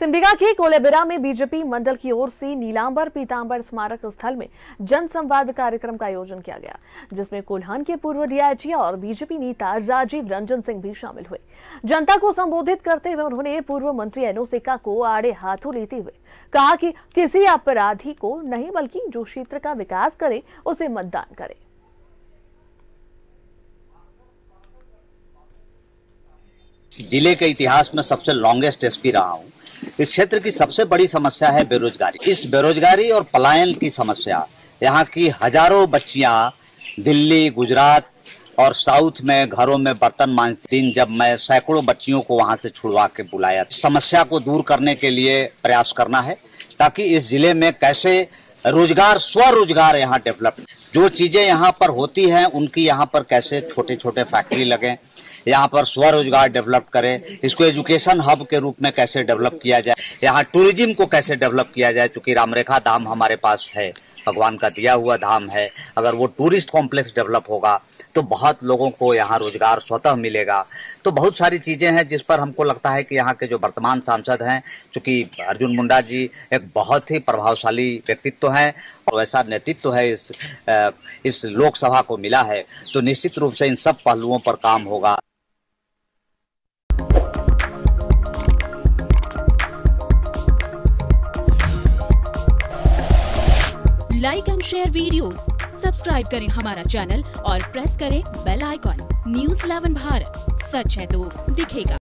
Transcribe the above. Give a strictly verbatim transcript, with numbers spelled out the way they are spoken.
सिमडेगा के कोलेबिरा में बीजेपी मंडल की ओर से नीलांबर पीतांबर स्मारक स्थल में जन संवाद कार्यक्रम का आयोजन किया गया, जिसमें कोल्हान के पूर्व डीआईजी और बीजेपी नेता राजीव रंजन सिंह भी शामिल हुए। जनता को संबोधित करते हुए उन्होंने पूर्व मंत्री एनोस एक्का को आड़े हाथों लेते हुए कहा कि किसी अपराधी को नहीं बल्कि जो क्षेत्र का विकास करे उसे मतदान करे। जिले के इतिहास में सबसे लॉन्गेस्ट एसपी रहा हूँ। इस क्षेत्र की सबसे बड़ी समस्या है बेरोजगारी। इस बेरोजगारी और पलायन की समस्या, यहाँ की हजारों बच्चियां दिल्ली, गुजरात और साउथ में घरों में बर्तन मांजती दिन, जब मैं सैकड़ों बच्चियों को वहां से छुड़वा के बुलाया। समस्या को दूर करने के लिए प्रयास करना है ताकि इस जिले में कैसे रोजगार, स्वरोजगार यहाँ डेवलप, जो चीजें यहाँ पर होती हैं उनकी यहाँ पर कैसे छोटे छोटे फैक्ट्री लगे, यहाँ पर स्वरोजगार डेवलप करें, इसको एजुकेशन हब के रूप में कैसे डेवलप किया जाए, यहाँ टूरिज्म को कैसे डेवलप किया जाए। क्योंकि रामरेखा धाम हमारे पास है, भगवान का दिया हुआ धाम है। अगर वो टूरिस्ट कॉम्प्लेक्स डेवलप होगा तो बहुत लोगों को यहाँ रोजगार स्वतः मिलेगा। तो बहुत सारी चीजें हैं जिस पर हमको लगता है कि यहाँ के जो वर्तमान सांसद हैं, चूंकि अर्जुन मुंडा जी एक बहुत ही प्रभावशाली व्यक्तित्व हैं और वैसा नेतृत्व है इस इस लोकसभा को मिला है, तो निश्चित रूप से इन सब पहलुओं पर काम होगा। Like and share videos, subscribe करें हमारा चैनल और प्रेस करें bell icon. News eleven Bharat, सच है तो दिखेगा।